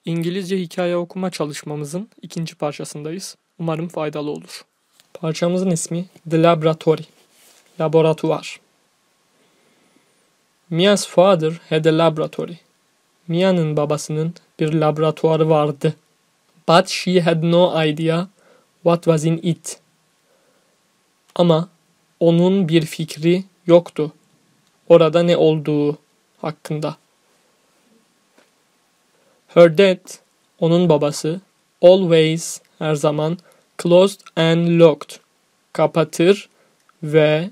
İngilizce hikaye okuma çalışmamızın ikinci parçasındayız. Umarım faydalı olur. Parçamızın ismi The Laboratory, laboratuvar. Mia's father had a laboratory. Mia'nın babasının bir laboratuvarı vardı. But she had no idea what was in it. Ama onun bir fikri yoktu orada ne olduğu hakkında. Her dad, onun babası, always, her zaman, closed and locked, kapatır ve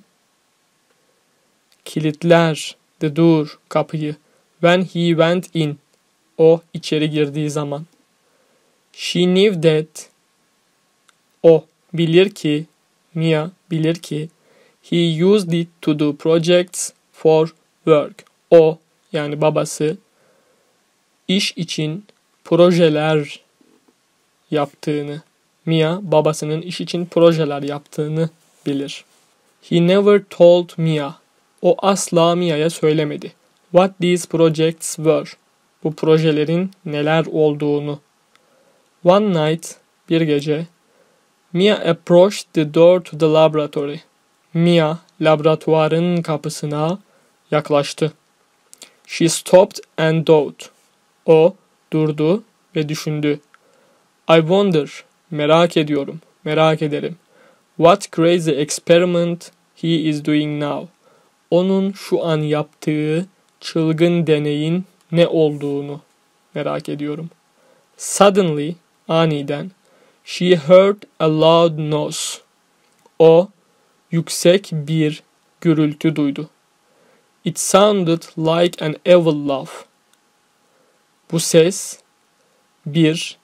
kilitler the door, kapıyı, when he went in, o içeri girdiği zaman. She knew that, o bilir ki, Mia bilir ki, he used it to do projects for work. O, yani babası, iş için projeler yaptığını, Mia babasının iş için projeler yaptığını bilir. He never told Mia. O asla Mia'ya söylemedi. What these projects were. Bu projelerin neler olduğunu. One night, bir gece, Mia approached the door to the laboratory. Mia, laboratuvarın kapısına yaklaştı. She stopped and thought. O durdu ve düşündü. I wonder, merak ediyorum, merak ederim. What crazy experiment he is doing now. Onun şu an yaptığı çılgın deneyin ne olduğunu merak ediyorum. Suddenly, aniden, she heard a loud noise. O yüksek bir gürültü duydu. It sounded like an evil laugh. Bu ses bir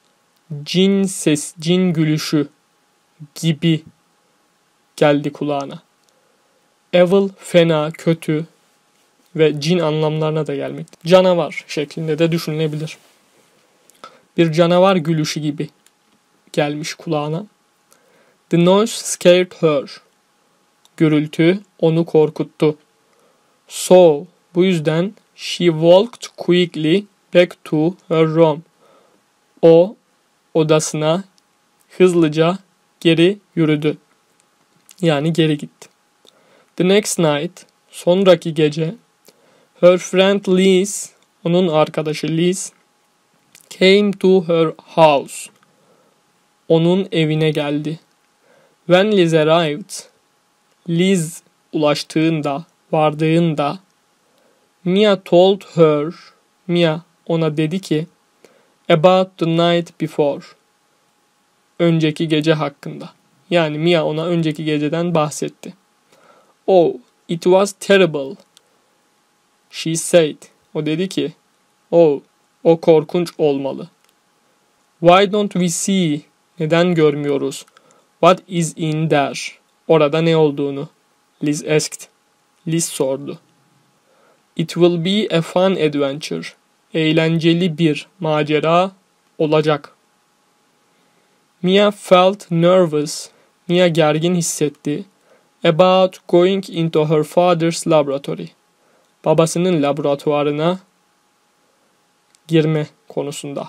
cin gülüşü gibi geldi kulağına. Evil, fena, kötü ve cin anlamlarına da gelmekte. Canavar şeklinde de düşünülebilir. Bir canavar gülüşü gibi gelmiş kulağına. The noise scared her. Gürültü onu korkuttu. So, bu yüzden she walked quickly back to her room. O, odasına hızlıca geri yürüdü. Yani geri gitti. The next night, sonraki gece, her friend Liz, onun arkadaşı Liz, came to her house. Onun evine geldi. When Liz arrived, Liz ulaştığında, vardığında, Mia told her, Mia ona dedi ki, about the night before, önceki gece hakkında. Yani Mia ona önceki geceden bahsetti. Oh, it was terrible, she said. O dedi ki, oh, o korkunç olmalı. Why don't we see, neden görmüyoruz? What is in there, orada ne olduğunu? Liz asked. Liz sordu. It will be a fun adventure, eğlenceli bir macera olacak. Mia felt nervous, Mia gergin hissetti. About going into her father's laboratory. Babasının laboratuvarına girme konusunda.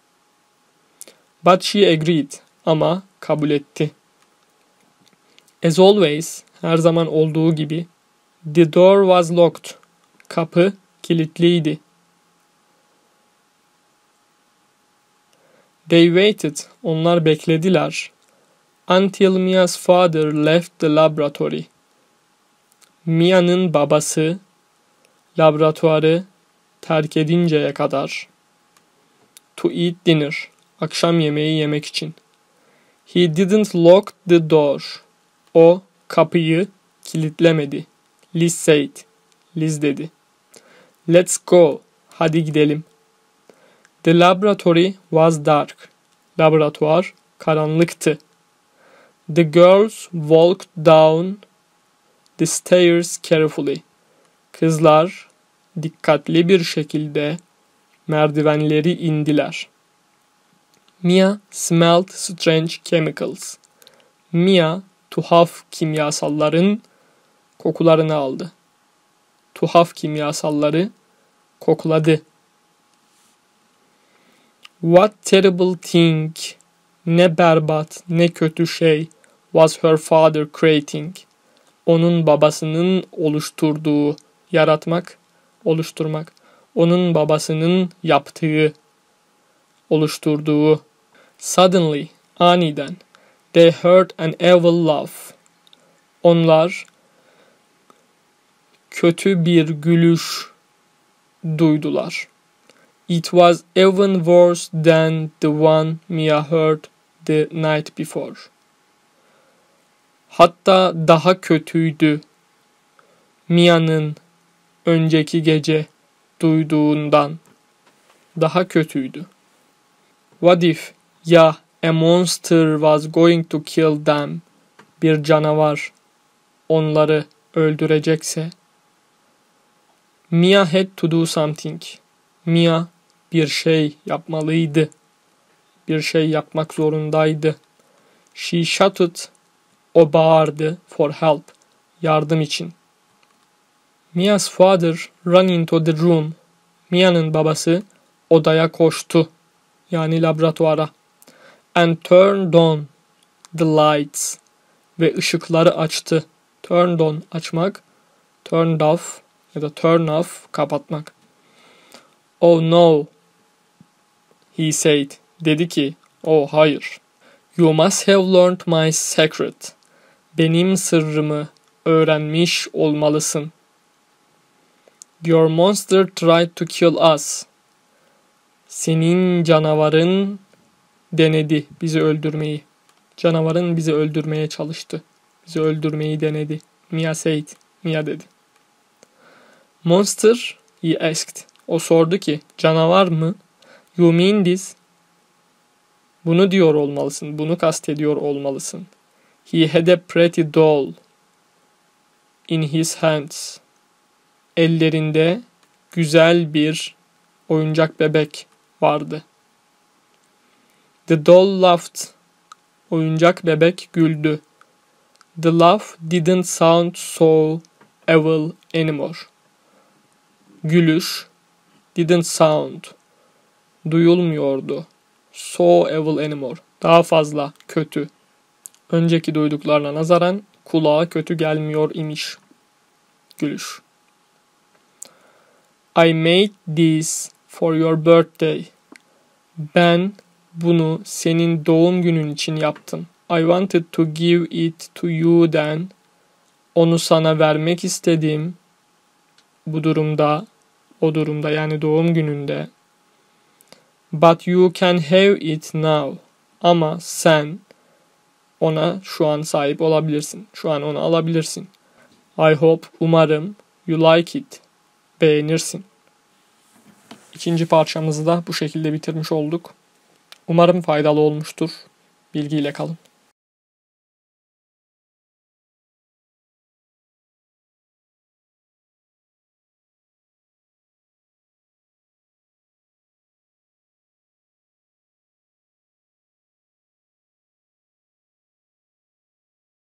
But she agreed. Ama kabul etti. As always, her zaman olduğu gibi, the door was locked. Kapı kilitliydi. They waited. Onlar beklediler. Until Mia's father left the laboratory. Mia'nın babası laboratuvarı terk edinceye kadar. To eat dinner. Akşam yemeği yemek için. He didn't lock the door. O kapıyı kilitlemedi. Liz said. Liz dedi. Let's go. Hadi gidelim. The laboratory was dark. Laboratuvar karanlıktı. The girls walked down the stairs carefully. Kızlar dikkatli bir şekilde merdivenleri indiler. Mia smelled strange chemicals. Mia tuhaf kimyasalların kokularını aldı. Tuhaf kimyasalları kokladı. What terrible thing, ne berbat, ne kötü şey was her father creating. Onun babasının oluşturduğu, yaratmak, oluşturmak. Onun babasının yaptığı, oluşturduğu. Suddenly, aniden, they heard an evil laugh. Onlar kötü bir gülüş duydular. It was even worse than the one Mia heard the night before. Hatta daha kötüydü Mia'nın önceki gece duyduğundan. Daha kötüydü. What if, ya a monster was going to kill them, bir canavar onları öldürecekse? Mia had to do something. Mia bir şey yapmalıydı. Bir şey yapmak zorundaydı. She shouted, o bağırdı, for help, yardım için. Mia's father ran into the room. Mia'nın babası odaya koştu. Yani laboratuvara. And turned on the lights. Ve ışıkları açtı. Turned on, açmak. Turned off ya da turn off, kapatmak. Oh no, he said. Dedi ki, oh hayır. You must have learned my secret. Benim sırrımı öğrenmiş olmalısın. Your monster tried to kill us. Senin canavarın denedi bizi öldürmeyi. Canavarın bizi öldürmeye çalıştı. Bizi öldürmeyi denedi. Mia said. Mia dedi. Monster, he asked. O sordu ki, canavar mı? You mean this? Bunu diyor olmalısın. Bunu kastediyor olmalısın. He had a pretty doll in his hands. Ellerinde güzel bir oyuncak bebek vardı. The doll laughed. Oyuncak bebek güldü. The laugh didn't sound so evil anymore. Gülüş didn't sound, duyulmuyordu. So evil anymore, daha fazla kötü. Önceki duyduklarına nazaran kulağa kötü gelmiyor imiş. Gülüş. I made this for your birthday. Ben bunu senin doğum günün için yaptım. I wanted to give it to you then. Onu sana vermek istedim. Bu durumda, o durumda yani doğum gününde. But you can have it now. Ama sen ona şu an sahip olabilirsin. Şu an onu alabilirsin. I hope, umarım, you like it. Beğenirsin. İkinci parçamızı da bu şekilde bitirmiş olduk. Umarım faydalı olmuştur. Bilgiyle kalın.